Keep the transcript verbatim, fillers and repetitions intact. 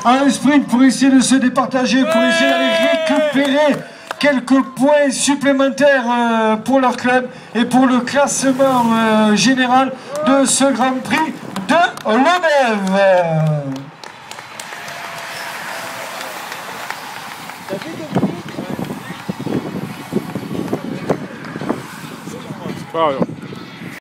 un sprint pour essayer de se départager, pour essayer d'aller récupérer quelques points supplémentaires euh, pour leur club et pour le classement euh, général de ce Grand Prix de Lodève. Wow.